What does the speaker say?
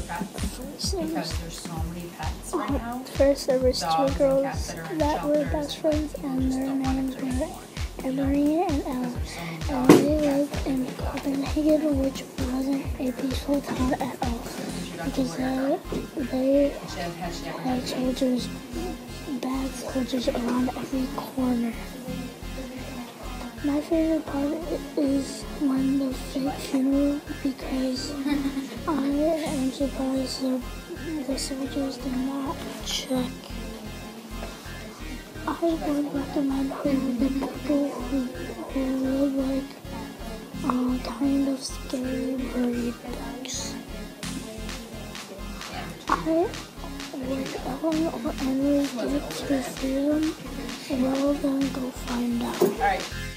First there was two girls that were best friends, and their names were Emery and Ella. And they lived in Copenhagen, which wasn't a peaceful town at all, because they had soldiers, bad soldiers around every corner. My favorite part is when the fake funeral, because I am surprised the soldiers did not check. I would recommend for the people who live like kind of scary bird books. I would Ellen or Henry get to freedom, well then go find out.